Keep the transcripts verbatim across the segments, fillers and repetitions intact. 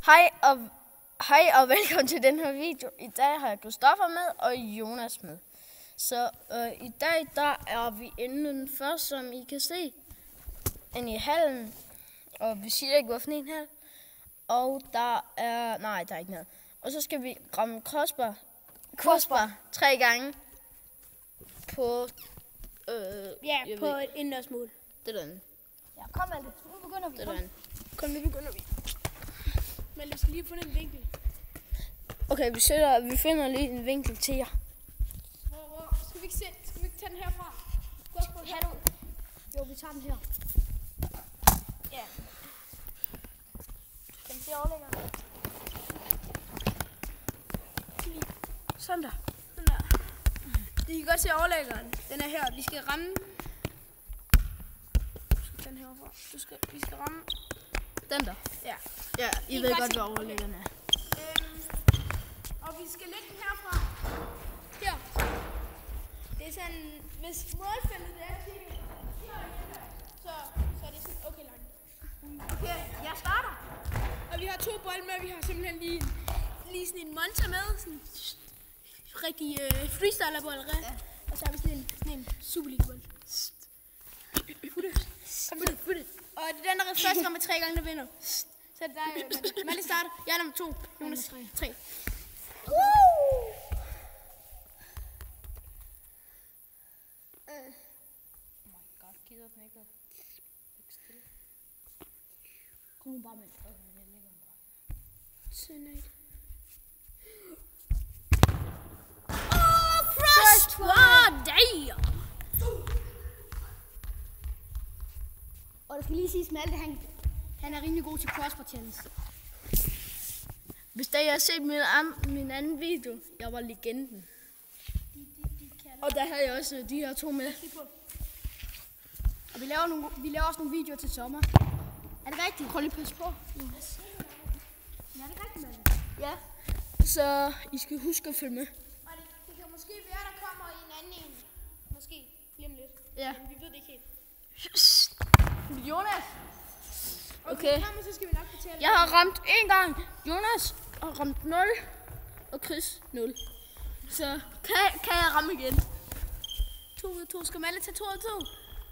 Hej og, hej og velkommen til den her video. I dag har jeg Christoffer med og Jonas med. Så øh, i dag der er vi inde først, som I kan se, inde i hallen. Og vi siger ikke, hvorfor en hal. Og der er... Nej, der er ikke noget. Og så skal vi ramme crossbar. Crossbar tre gange. På... Øh, ja, på et indendørsmål. Det er den. Ja, kom Malte. Nu begynder vi. Det er den. Kom, nu begynder vi. Men vi skal lige finde en vinkel. Okay, vi, sætter, vi finder lige en vinkel til jer. Hvor, hvor? Skal vi ikke, se, skal vi ikke tage den herfra? Gå også på den her. Jo, vi tager den her. Ja. Kan vi se overlæggeren? Sådan der. Sådan der. I kan godt se overlæggeren. Den er her. Vi skal ramme. Du skal den herfra. Du skal, vi skal ramme. Den der. Ja. Ja, I, I ved godt, hvad overlæggeren er. Øhm, og vi skal lægge den herfra. Her. Det er sådan, hvis målfeltet det er til så, så er det sådan okay langt. Okay, jeg starter. Og vi har to bolde med, vi har simpelthen lige, lige sådan en monster med. Sådan rigtig øh, freestylerbold. Ja. Og så har vi sådan en, sådan en superliga-bold. Futte. Kom futte, futte. Og det er den, der er først rammer tre gange, der vinder. Så der er øh, Malte starter. Jeg er nummer to. Jonas tre. tre. Woo! Uh. Oh my god, gider den ikke? Ikke stille. Kom nu bare med. Okay, jeg lægger den bare. Tonight. Oh, cross! Wow, damn! Og der skal lige sige, Malte, han, han er rimelig god til crossbar challenge. Hvis da jeg har set min, an, min anden video, jeg var legenden. De, de, de og der havde jeg også de her to med. Og vi laver, nogle, vi laver også nogle videoer til sommer. Er det rigtigt? Prøv lige at passe på. Yes. Ja, det er rigtigt, Malte. Ja. Så I skal huske at følge med. Og det, det kan måske være, der kommer en anden en. Måske lige om lidt. Ja. Men vi ved det ikke helt. Jonas. Okay, okay. Kom, så skal vi nok fortælle. Jeg har ramt en gang. Jonas har ramt nul. Og Chris nul. Så kan, kan jeg ramme igen. to ud af to. Skal Malte tage to ud af to?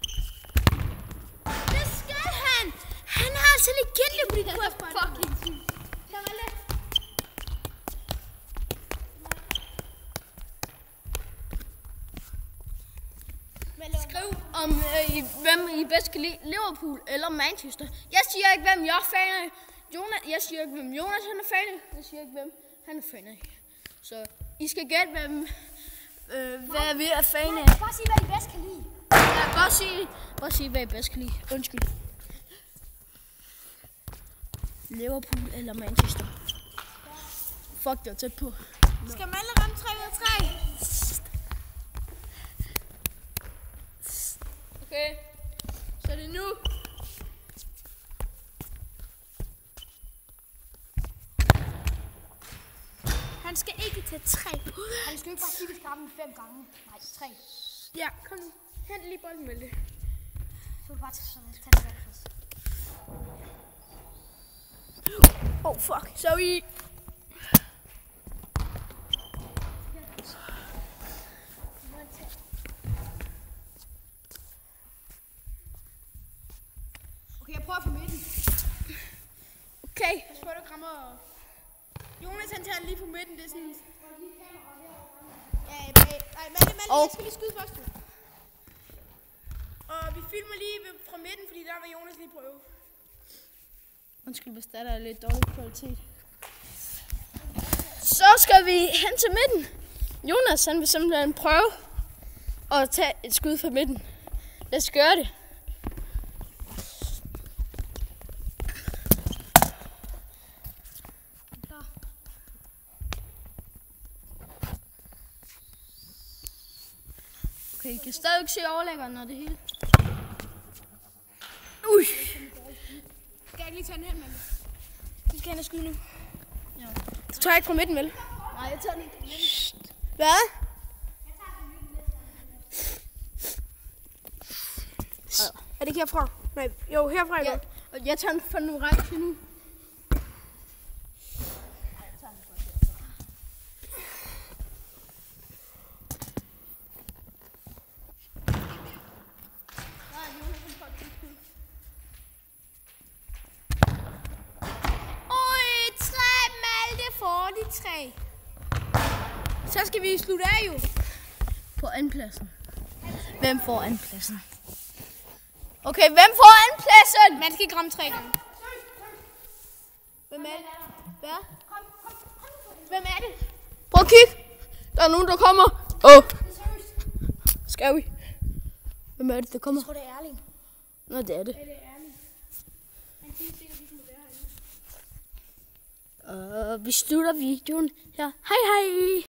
Det skal han! Han har altså legende på de der fucking ting. Kom, Malte. Skriv om, øh, I, hvem I bedst kan lide, Liverpool eller Manchester. Jeg siger ikke, hvem jeg er fan af. Jonas, jeg siger ikke, hvem Jonas han er fan af. Jeg siger ikke, hvem han er fan af. Så I skal gætte, hvem, øh, hvad vi er fan af. Bare sig, hvad I bedst kan lide. Ja, bare sig, bare sig, hvad I bedst kan lide. Undskyld. Liverpool eller Manchester. Fuck, det var tæt på. Skal Malte ramme tre ud af tre? Okay, så er det nu. Han skal ikke tage tre. Han skal ikke bare sige, at vi skal ramme fem gange. Nej, tre. Ja, kom nu. Hent lige bolden, Malte. Så vil bare tage sådan tage det der først. Oh fuck, sorry. Okay, jeg prøver på midten. Okay. Jeg spørger, du rammer. Jonas, han tager lige på midten. Det er sådan... Ja, nej, Malte, Malte, jeg skal lige skyde først. Og vi filmer lige fra midten, fordi der vil Jonas lige prøve. Undskyld, hvis der er lidt dårlig kvalitet. Så skal vi hen til midten. Jonas, han vil simpelthen prøve at tage et skud fra midten. Lad os gøre det. Okay, I kan stadig se overlæggeren og det hele. Ui! Skal jeg ikke lige tage den hen, Malte? Du skal hen og skyde nu. Ja. Du tager ikke på midten, vel? Nej, jeg tager den ikke på midten. Hvad? Jeg tager den midten næste gang. Er det ikke herfra? Nej, jo, herfra. Ja. Og jeg tager den fra nu række nu. Så skal vi slutte af jo. På andenpladsen. Hvem får andenpladsen? Okay, hvem får andenpladsen? Man skal ikke ramme tre gange. Hvem er det? Hvad? Hvem er det? Prøv at kigge. Der er nogen, der kommer. Åh. Oh. Skal vi? Hvem er det, der kommer? Jeg tror, det er Erling. Nå, det er det. Ja, det er Erling. Han siger sikkert, vi må være herinde. Og vi slutter videoen her. Hej hej!